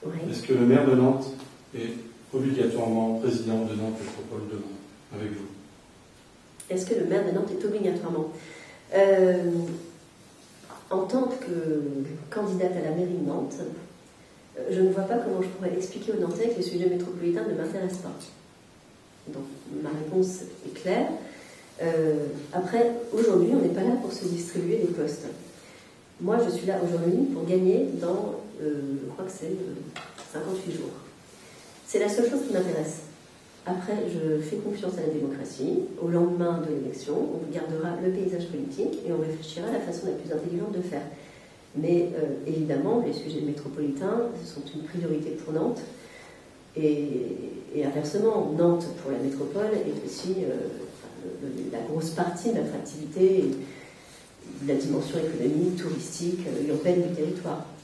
Oui. Est-ce que le maire de Nantes est obligatoirement président de Nantes Métropole demain, avec vous? Est-ce que le maire de Nantes est obligatoirement en tant que candidate à la mairie de Nantes, je ne vois pas comment je pourrais expliquer aux Nantais que les sujets métropolitains ne m'intéressent pas. Donc ma réponse est claire. Après, aujourd'hui, on n'est pas là pour se distribuer des postes. Moi, je suis là aujourd'hui pour gagner dans, je crois que c'est 58 jours. C'est la seule chose qui m'intéresse. Après, je fais confiance à la démocratie. Au lendemain de l'élection, on regardera le paysage politique et on réfléchira à la façon la plus intelligente de faire. Mais évidemment, les sujets métropolitains sont une priorité pour Nantes. Et inversement, Nantes, pour la métropole, est aussi la grosse partie de l'attractivité, de la dimension économique, touristique, urbaine du territoire.